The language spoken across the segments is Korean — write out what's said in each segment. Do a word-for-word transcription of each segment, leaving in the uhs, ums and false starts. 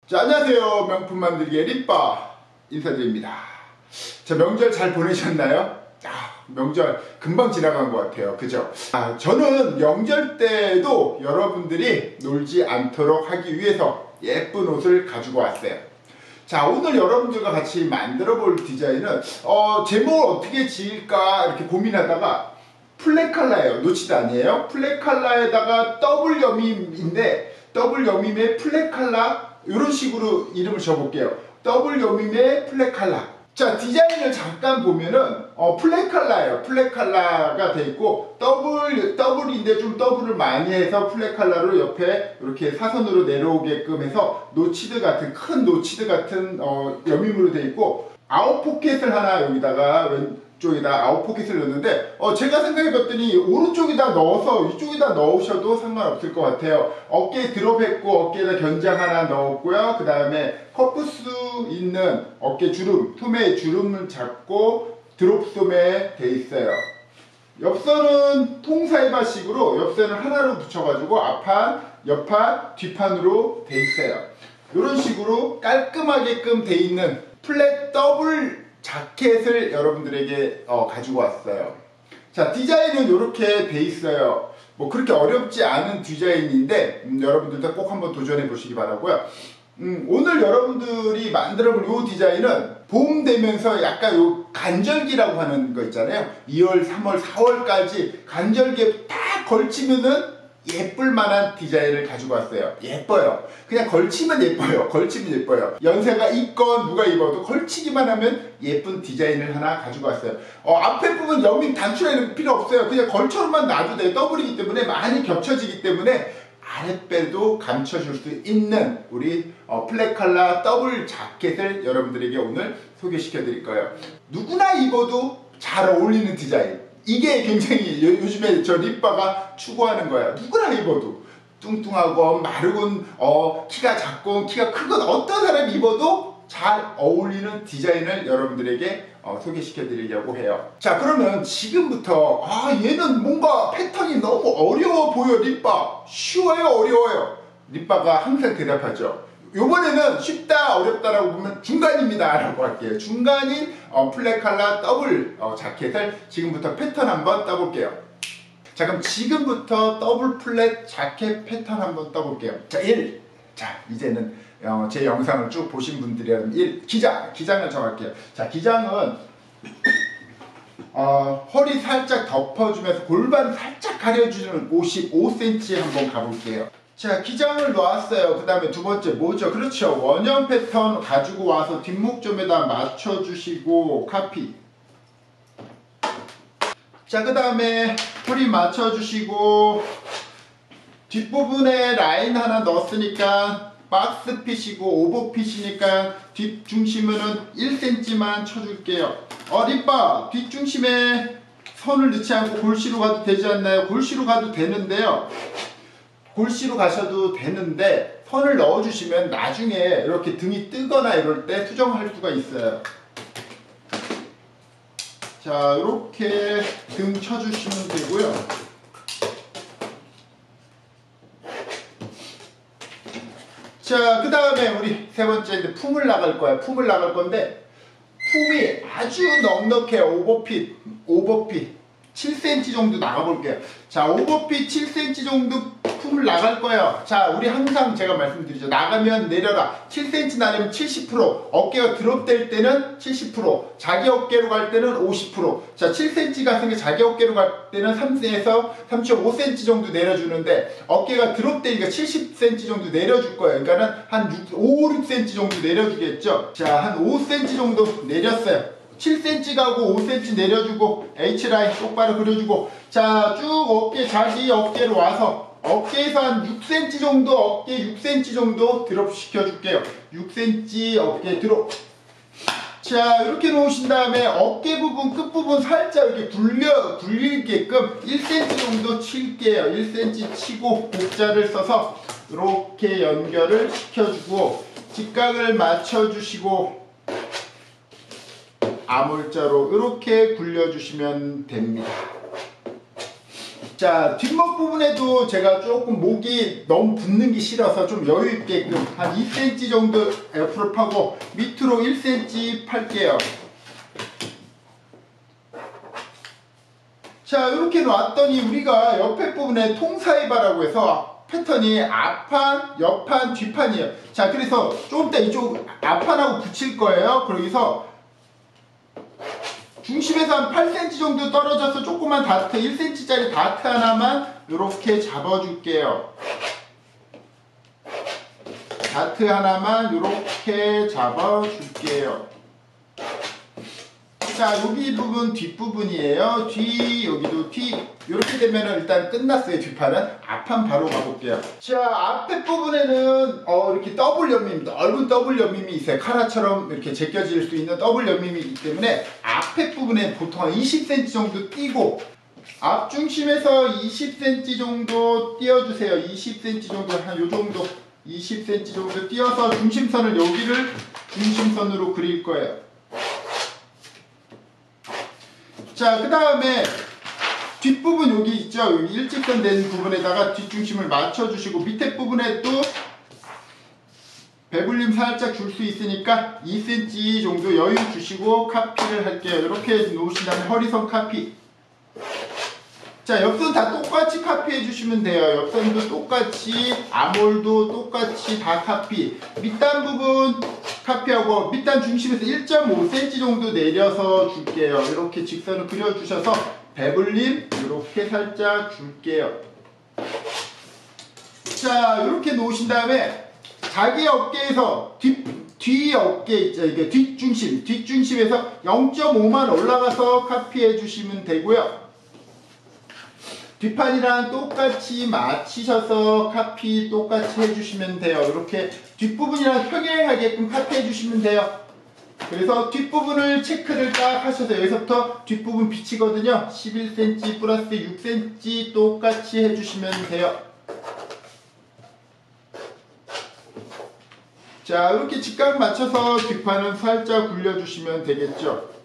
자, 안녕하세요. 명품 만들기의 립바 인사드립니다. 자, 명절 잘 보내셨나요? 아, 명절 금방 지나간 것 같아요. 그죠? 아, 저는 명절 때도 여러분들이 놀지 않도록 하기 위해서 예쁜 옷을 가지고 왔어요. 자, 오늘 여러분들과 같이 만들어 볼 디자인은 어, 제목을 어떻게 지을까 이렇게 고민하다가 플랫칼라예요. 노치드 아니에요? 플랫칼라에다가 더블 여밈인데 더블 여밈의 플랫칼라 이런 식으로 이름을 줘볼게요. 더블 여밈의 플랫칼라. 자, 디자인을 잠깐 보면은 어, 플랫칼라예요. 플랫칼라가 돼 있고 더블 더블인데 좀 더블을 많이 해서 플랫칼라로 옆에 이렇게 사선으로 내려오게끔 해서 노치드 같은 큰 노치드 같은 어, 여밈으로 돼 있고 아웃 포켓을 하나 여기다가 왼쪽에다 아웃 포켓을 넣는데 어, 제가 생각해 봤더니 오른쪽에다 넣어서 이쪽에다 넣으셔도 상관없을 것 같아요. 어깨에 드롭했고 어깨에다 견장 하나 넣었고요. 그 다음에 커프스 있는 어깨 주름, 소매 주름을 잡고 드롭 소매 돼 있어요. 옆선은 통사이바식으로 옆선을 하나로 붙여가지고 앞판, 옆판, 뒷판으로 돼 있어요. 이런 식으로 깔끔하게끔 돼 있는 플랫 더블 자켓을 여러분들에게 어, 가지고 왔어요. 자, 디자인은 이렇게 돼 있어요. 뭐 그렇게 어렵지 않은 디자인인데 음, 여러분들도 꼭 한번 도전해 보시기 바라고요. 음, 오늘 여러분들이 만들어볼 이 디자인은 봄 되면서 약간 요 간절기라고 하는 거 있잖아요. 이월, 삼월, 사월까지 간절기에 딱 걸치면은 예쁠 만한 디자인을 가지고 왔어요. 예뻐요. 그냥 걸치면 예뻐요. 걸치면 예뻐요. 연세가 있건 누가 입어도 걸치기만 하면 예쁜 디자인을 하나 가지고 왔어요. 어, 앞에 부분 여밈 단추에는 필요 없어요. 그냥 걸쳐만 놔도 돼요. 더블이기 때문에 많이 겹쳐지기 때문에 아랫배도 감춰줄 수 있는 우리 어, 플랫칼라 더블 자켓을 여러분들에게 오늘 소개시켜 드릴 거예요. 누구나 입어도 잘 어울리는 디자인. 이게 굉장히 요, 요즘에 저 립바가 추구하는 거야. 누구나 입어도 뚱뚱하고 마르군 어, 키가 작고 키가 크건 어떤 사람이 입어도 잘 어울리는 디자인을 여러분들에게 어, 소개시켜 드리려고 해요. 자, 그러면 지금부터 아 얘는 뭔가 패턴이 너무 어려워 보여. 립바 쉬워요 어려워요? 립바가 항상 대답하죠. 요번에는 쉽다 어렵다라고 보면 중간입니다 라고 할게요. 중간인 어, 플랫칼라 더블 어, 자켓을 지금부터 패턴 한번 떠볼게요. 자, 그럼 지금부터 더블 플랫 자켓 패턴 한번 떠볼게요. 자, 일. 자, 이제는 어, 제 영상을 쭉 보신 분들이라면 일. 기장. 기장을 정할게요. 자, 기장은 어, 허리 살짝 덮어주면서 골반 살짝 가려주는 오십오 센티미터 한번 가볼게요. 자, 기장을 놓았어요. 그 다음에 두 번째 뭐죠? 그렇죠. 원형 패턴 가지고 와서 뒷목점에다 맞춰주시고 카피. 자, 그 다음에 허리 맞춰주시고 뒷부분에 라인 하나 넣었으니까 박스핏이고 오버핏이니까 뒷중심은 일 센티미터만 쳐줄게요. 어, 립바 뒷중심에 선을 넣지 않고 골시로 가도 되지 않나요? 골시로 가도 되는데요. 골시로 가셔도 되는데 선을 넣어주시면 나중에 이렇게 등이 뜨거나 이럴 때 수정할 수가 있어요. 자, 이렇게 등 쳐주시면 되고요. 자, 그 다음에 우리 세 번째 품을 나갈 거야. 품을 나갈 건데 품이 아주 넉넉해요. 오버핏, 오버핏 칠 센티미터 정도 나가볼게요. 자, 오버핏 칠 센티미터 정도 품을 나갈 거예요. 자, 우리 항상 제가 말씀드리죠. 나가면 내려라. 칠 센티미터 나가면 칠십 퍼센트, 어깨가 드롭될 때는 칠십 퍼센트, 자기 어깨로 갈 때는 오십 퍼센트. 자, 칠 센티미터 같은 게 자기 어깨로 갈 때는 삼에서 삼 점 오 센티미터 정도 내려주는데 어깨가 드롭되니까 칠십 센티미터 정도 내려줄 거예요. 그러니까는 한 오, 육 센티미터 정도 내려주겠죠. 자, 한 오 센티미터 정도 내렸어요. 칠 센티미터 가고 오 센티미터 내려주고 H라인 똑바로 그려주고 자, 쭉 어깨 자기 어깨로 와서 어깨에서 한 육 센티미터 정도 어깨 육 센티미터 정도 드롭 시켜줄게요. 육 센티미터 어깨 드롭. 자, 이렇게 놓으신 다음에 어깨 부분 끝부분 살짝 이렇게 굴려 굴리게끔 일 센티미터 정도 칠게요. 일 센티미터 치고 곡자를 써서 이렇게 연결을 시켜주고 직각을 맞춰주시고 아몰자로 이렇게 굴려주시면 됩니다. 자, 뒷목 부분에도 제가 조금 목이 너무 붙는 게 싫어서 좀 여유 있게끔 한 이 센티미터 정도 옆으로 파고 밑으로 일 센티미터 팔게요. 자, 이렇게 놨더니 우리가 옆에 부분에 통사이바라고 해서 패턴이 앞판, 옆판, 뒷판이에요. 자, 그래서 좀 이따 이쪽 앞판하고 붙일 거예요. 그러기서 중심에서 한 팔 센티미터 정도 떨어져서 조그만 다트, 일 센티미터짜리 다트 하나만 이렇게 잡아줄게요. 다트 하나만 이렇게 잡아줄게요. 자, 여기 부분 뒷부분이에요. 뒤, 여기도 뒤. 이렇게 되면 일단 끝났어요. 뒷판은. 앞판 바로 가볼게요. 자, 앞에 부분에는 어, 이렇게 더블 연밈, 넓은 더블 연밈이 있어요. 카라처럼 이렇게 제껴질 수 있는 더블 연밈이기 때문에 앞에 부분에 보통 한 이십 센티미터 정도 띄고 앞 중심에서 이십 센티미터 정도 띄워주세요. 이십 센티미터 정도, 한 요 정도, 이십 센티미터 정도 띄워서 중심선을 여기를 중심선으로 그릴 거예요. 자, 그 다음에 뒷부분 여기 있죠? 여기 일직선 된 부분에다가 뒷중심을 맞춰주시고 밑에 부분에 또 배불림 살짝 줄 수 있으니까 이 센티미터 정도 여유 주시고 카피를 할게요. 이렇게 놓으신 다음에 허리선 카피. 자, 옆선 다 똑같이 카피해 주시면 돼요. 옆선도 똑같이, 아몰도 똑같이 다 카피. 밑단 부분 카피하고 밑단 중심에서 일 점 오 센티미터 정도 내려서 줄게요. 이렇게 직선을 그려주셔서 배불림 이렇게 살짝 줄게요. 자, 이렇게 놓으신 다음에 자기 어깨에서 뒷, 뒤 어깨 있죠. 이게 뒷중심, 뒷중심에서 영 점 오만 올라가서 카피해 주시면 되고요. 뒷판이랑 똑같이 맞추셔서 카피 똑같이 해주시면 돼요. 이렇게 뒷부분이랑 평행하게끔 카피 해주시면 돼요. 그래서 뒷부분을 체크를 딱 하셔서 여기서부터 뒷부분 비치거든요. 십일 센티미터 플러스 육 센티미터 똑같이 해주시면 돼요. 자, 이렇게 직각 맞춰서 뒷판은 살짝 굴려주시면 되겠죠.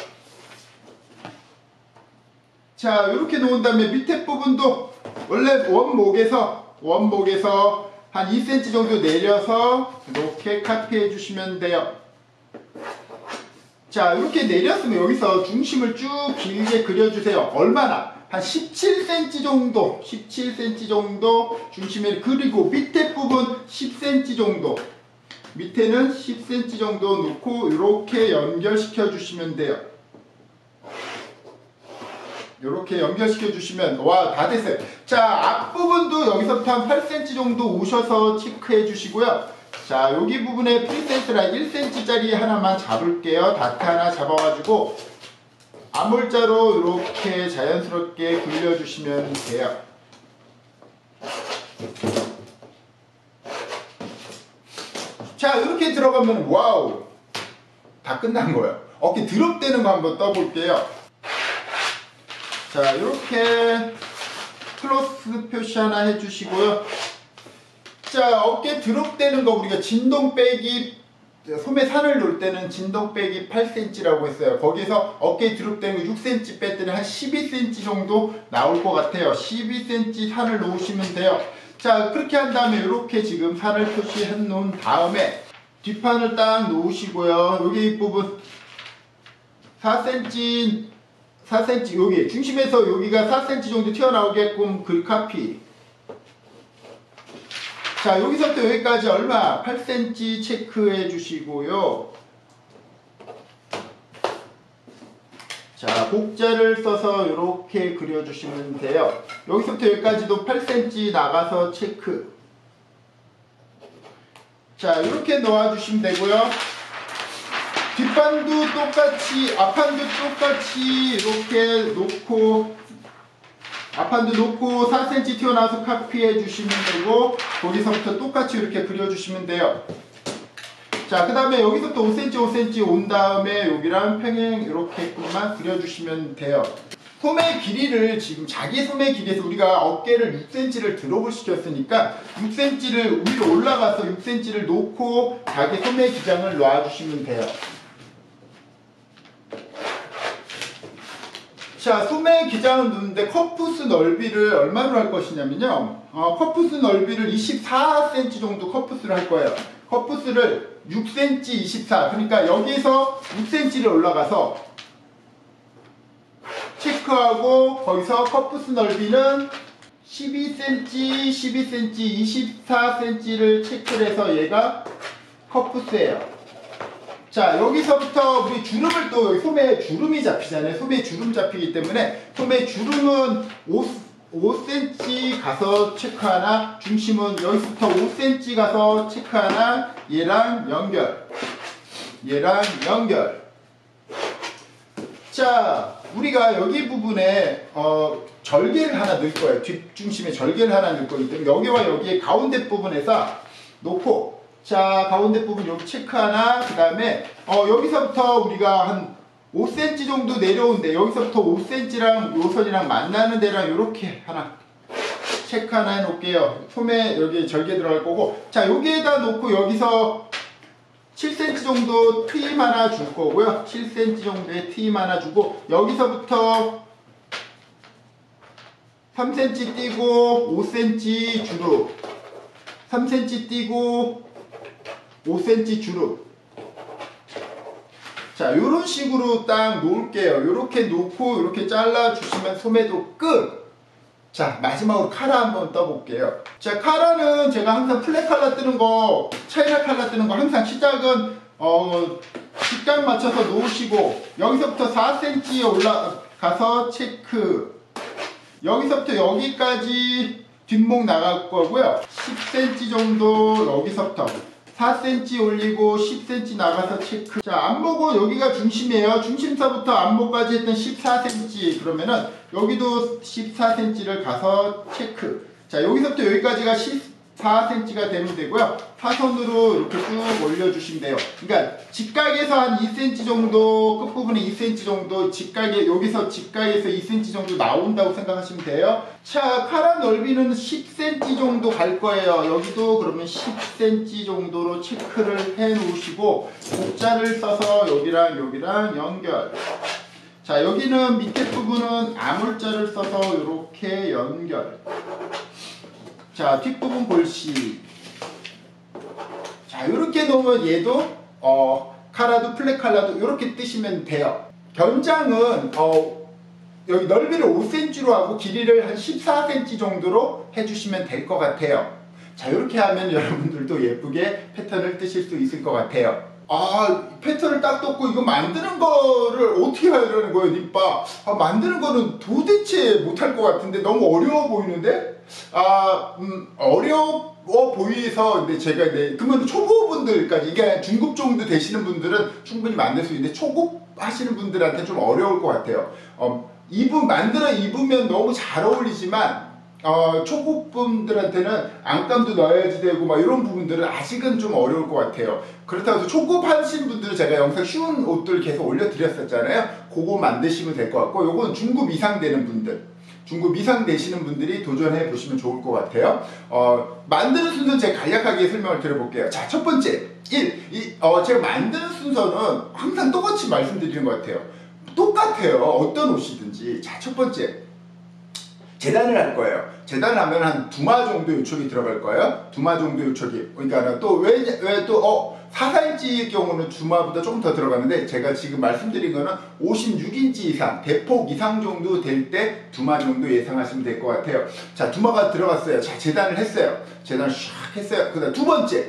자, 이렇게 놓은 다음에 밑에 부분도 원래 원목에서 원목에서 한 이 센티미터 정도 내려서 이렇게 카피해 주시면 돼요. 자, 이렇게 내렸으면 여기서 중심을 쭉 길게 그려주세요. 얼마나? 한 십칠 센티미터 정도, 십칠 센티미터 정도 중심을 그리고 밑에 부분 십 센티미터 정도, 밑에는 십 센티미터 정도 놓고 이렇게 연결시켜 주시면 돼요. 이렇게 연결시켜 주시면 와, 다 됐어요. 자, 앞부분도 여기서부터 한 팔 센티미터 정도 오셔서 체크해 주시고요. 자, 여기 부분에 프리센트 라인 일 센티미터짜리 하나만 잡을게요. 다트 하나 잡아가지고 아몰자로 이렇게 자연스럽게 굴려주시면 돼요. 자, 이렇게 들어가면 와우, 다 끝난 거예요. 어깨 드롭되는 거 한번 떠볼게요. 자, 이렇게 플러스 표시 하나 해주시고요. 자, 어깨 드롭되는 거 우리가 진동 빼기, 소매 산을 놓을 때는 진동 빼기 팔 센티미터라고 했어요. 거기서 어깨 드롭되는 거 육 센티미터 뺐더니 한 십이 센티미터 정도 나올 것 같아요. 십이 센티미터 산을 놓으시면 돼요. 자, 그렇게 한 다음에 이렇게 지금 산을 표시해 놓은 다음에 뒷판을 딱 놓으시고요. 여기 이 부분 사 센티미터 사 센티미터 여기 중심에서 여기가 사 센티미터 정도 튀어나오게끔 글 카피. 자, 여기서부터 여기까지 얼마? 팔 센티미터 체크해 주시고요. 자, 곡자를 써서 이렇게 그려주시면 돼요. 여기서부터 여기까지도 팔 센티미터 나가서 체크. 자, 이렇게 놓아주시면 되고요. 뒷판도 똑같이, 앞판도 똑같이 이렇게 놓고, 앞판도 놓고 사 센티미터 튀어나와서 카피해 주시면 되고, 거기서부터 똑같이 이렇게 그려주시면 돼요. 자, 그 다음에 여기서부터 오 센티미터, 오 센티미터 온 다음에 여기랑 평행 이렇게만 그려주시면 돼요. 소매 길이를 지금 자기 소매 길이에서 우리가 어깨를 육 센티미터를 드롭을 시켰으니까 육 센티미터를 위로 올라가서 육 센티미터를 놓고 자기 소매 기장을 놔주시면 돼요. 자, 소매 기장을 넣는데 컵푸스 넓이를 얼마로 할 것이냐면요. 어, 컵푸스 넓이를 이십사 센티미터 정도 컵푸스를 할 거예요. 컵푸스를 육 센티미터 이십사. 그러니까 여기서 육 센티미터를 올라가서 체크하고 거기서 컵푸스 넓이는 십이 센티미터, 십이 센티미터, 이십사 센티미터를 체크를 해서 얘가 컵푸스예요. 자, 여기서부터 우리 주름을 또 여기 소매에 주름이 잡히잖아요. 소매에 주름 잡히기 때문에 소매 주름은 오 센티미터 가서 체크 하나, 중심은 여기서부터 오 센티미터 가서 체크 하나, 얘랑 연결, 얘랑 연결. 자, 우리가 여기 부분에 어, 절개를 하나 넣을 거예요. 뒷중심에 절개를 하나 넣을 거기 때문에 여기와 여기에 가운데 부분에서 놓고, 자, 가운데 부분 여기 체크 하나, 그 다음에 어, 여기서부터 우리가 한 오 센티미터 정도 내려오는데 여기서부터 오 센티미터랑 요선이랑 만나는 데랑 이렇게 하나 체크 하나 해놓을게요. 소매 여기 절개 들어갈 거고, 자, 여기에다 놓고 여기서 칠 센티미터 정도 트임 하나 줄 거고요. 칠 센티미터 정도의 트임 하나 주고, 여기서부터 삼 센티미터 띄고 오 센티미터 주름, 삼 센티미터 띄고 오 센티미터 주름. 자, 요런 식으로 딱 놓을게요. 요렇게 놓고 요렇게 잘라 주시면 소매도 끝. 자, 마지막으로 카라 한번 떠볼게요. 자, 카라는 제가 항상 플랫 칼라 뜨는 거, 차이나 칼라 뜨는 거 항상 시작은 어 직각 맞춰서 놓으시고, 여기서부터 사 센티미터 올라가서 체크, 여기서부터 여기까지 뒷목 나갈 거고요. 십 센티미터 정도 여기서부터 사 센티미터 올리고 십 센티미터 나가서 체크. 자, 안보고 여기가 중심이에요. 중심서부터 안보까지 했던 십사 센티미터, 그러면은 여기도 십사 센티미터를 가서 체크. 자, 여기서부터 여기까지가 십사 센티미터가 되면 되고요. 사선으로 이렇게 쭉 올려주시면 돼요. 그러니까 직각에서 한 이 센티미터 정도, 끝부분에 이 센티미터 정도, 직각에 여기서 직각에서 이 센티미터 정도 나온다고 생각하시면 돼요. 자, 카라 넓이는 십 센티미터 정도 갈 거예요. 여기도 그러면 십 센티미터 정도로 체크를 해 놓으시고, 곡자를 써서 여기랑 여기랑 연결. 자, 여기는 밑에 부분은 아물자를 써서 이렇게 연결. 자, 뒷부분 골씨. 자, 이렇게 놓으면 얘도 어, 카라도 플랫 칼라도 이렇게 뜨시면 돼요. 견장은 어, 여기 넓이를 오 센티미터로 하고 길이를 한 십사 센티미터 정도로 해주시면 될 것 같아요. 자, 이렇게 하면 여러분들도 예쁘게 패턴을 뜨실 수 있을 것 같아요. 아, 패턴을 딱 떴고 이거 만드는 거를 어떻게 하려는 거예요, 니빠? 아, 만드는 거는 도대체 못할 것 같은데 너무 어려워 보이는데? 아, 음, 어려워 보이서 근데 제가 네, 그러면 초보분들까지, 이게 중급 정도 되시는 분들은 충분히 만들 수 있는데 초급 하시는 분들한테 좀 어려울 것 같아요. 어, 입은 만들어 입으면 너무 잘 어울리지만 어, 초급분들한테는 안감도 넣어야지 되고 막 이런 부분들은 아직은 좀 어려울 것 같아요. 그렇다고 해서 초급 하신 분들은 제가 영상 쉬운 옷들 계속 올려드렸었잖아요. 그거 만드시면 될 것 같고, 요건 중급 이상 되는 분들, 중급 이상 되시는 분들이 도전해 보시면 좋을 것 같아요. 어, 만드는 순서는 제가 간략하게 설명을 드려볼게요. 자, 첫 번째, 일. 이, 어, 제가 만드는 순서는 항상 똑같이 말씀드리는 것 같아요. 똑같아요. 어떤 옷이든지. 자, 첫 번째. 재단을 할 거예요. 재단을 하면 한 두마 정도 요촉이 들어갈 거예요. 두마 정도 요촉이. 그러니까 또 왜, 왜 또, 어, 사, 사 인치의 경우는 두마보다 조금 더 들어가는데, 제가 지금 말씀드린 거는 오십육 인치 이상, 대폭 이상 정도 될 때 두마 정도 예상하시면 될 것 같아요. 자, 두마가 들어갔어요. 자, 재단을 했어요. 재단을 샥 했어요. 그 다음 두 번째.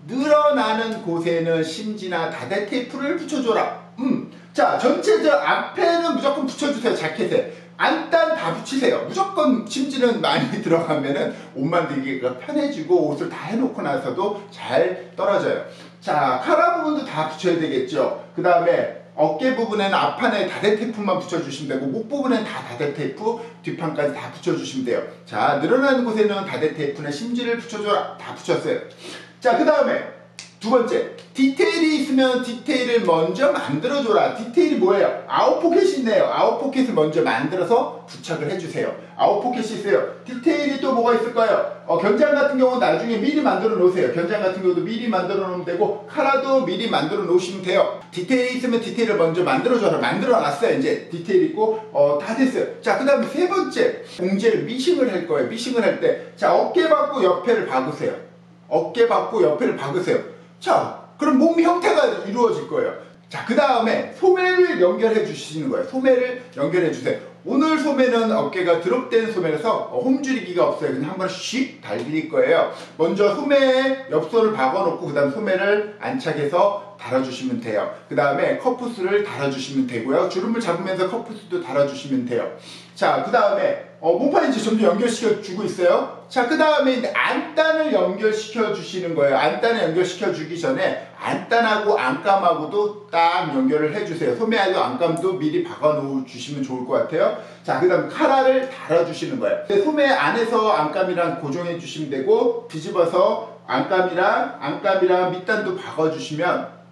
늘어나는 곳에는 심지나 다대 테이프를 붙여줘라. 음. 자, 전체적 앞에는 무조건 붙여주세요. 자켓에. 안단 다 붙이세요. 무조건 심지는 많이 들어가면은 옷 만들기가 편해지고 옷을 다 해놓고 나서도 잘 떨어져요. 자, 카라 부분도 다 붙여야 되겠죠. 그 다음에 어깨 부분에는 앞판에 다대 테이프만 붙여주시면 되고, 목 부분에는 다 다대 테이프, 뒷판까지 다 붙여주시면 돼요. 자, 늘어나는 곳에는 다대 테이프나 심지를 붙여줘라. 다 붙였어요. 자, 그 다음에 두 번째, 디테일이 있으면 디테일을 먼저 만들어줘라. 디테일이 뭐예요? 아웃포켓이 있네요. 아웃포켓을 먼저 만들어서 부착을 해주세요. 아웃포켓이 있어요. 디테일이 또 뭐가 있을까요? 어, 견장 같은 경우는 나중에 미리 만들어 놓으세요. 견장 같은 경우도 미리 만들어 놓으면 되고 카라도 미리 만들어 놓으시면 돼요. 디테일이 있으면 디테일을 먼저 만들어줘라. 만들어 놨어요. 이제 디테일 있고 어, 다 됐어요. 자, 그 다음에 세 번째 봉제를 미싱을 할 거예요. 미싱을 할 때 자, 어깨 받고 옆에를 박으세요. 어깨 받고 옆에를 박으세요. 자, 그럼 몸 형태가 이루어질 거예요. 자, 그 다음에 소매를 연결해 주시는 거예요. 소매를 연결해 주세요. 오늘 소매는 어깨가 드롭된 소매라서 홈줄이기가 없어요. 그냥 한번 씩 달릴 거예요. 먼저 소매에 옆선을 박아놓고 그 다음 소매를 안착해서 달아주시면 돼요. 그 다음에 컵푸스를 달아주시면 되고요. 주름을 잡으면서 컵푸스도 달아주시면 돼요. 자, 그 다음에 어, 몸판 이제 점점 연결시켜 주고 있어요. 자, 그 다음에 안단을 연결시켜 주시는 거예요. 안단을 연결시켜 주기 전에 안단하고 안감하고도 딱 연결을 해주세요. 소매하고 안감도 미리 박아 놓으 주시면 좋을 것 같아요. 자, 그 다음 카라를 달아 주시는 거예요. 소매 안에서 안감이랑 고정해 주시면 되고 뒤집어서 안감이랑 안감이랑 밑단도 박아 주시면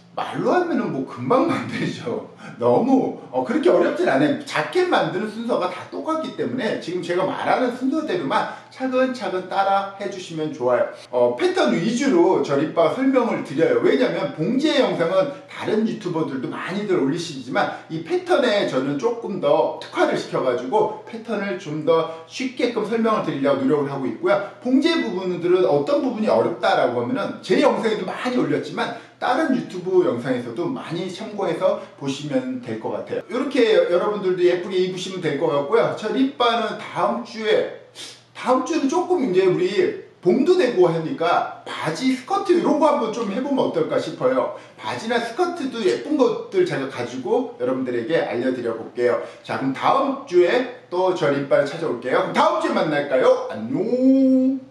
말로 하면은 뭐 금방 만들죠. 너무 어, 그렇게 어렵진 않아요. 자켓 만드는 순서가 다 똑같기 때문에 지금 제가 말하는 순서대로만 차근차근 따라 해주시면 좋아요. 어, 패턴 위주로 저리빠 설명을 드려요. 왜냐면 봉제 영상은 다른 유튜버들도 많이들 올리시지만 이 패턴에 저는 조금 더 특화를 시켜가지고 패턴을 좀 더 쉽게끔 설명을 드리려고 노력을 하고 있고요. 봉제 부분들은 어떤 부분이 어렵다라고 하면은 제 영상에도 많이 올렸지만 다른 유튜브 영상에서도 많이 참고해서 보시면 될 것 같아요. 이렇게 여러분들도 예쁘게 입으시면 될 것 같고요. 저 립바는 다음 주에 다음 주는 조금 이제 우리 봄도 되고 하니까 바지, 스커트 이런 거 한번 좀 해보면 어떨까 싶어요. 바지나 스커트도 예쁜 것들 제가 가지고 여러분들에게 알려드려 볼게요. 자, 그럼 다음 주에 또 저 립바를 찾아올게요. 그럼 다음 주에 만날까요? 안녕.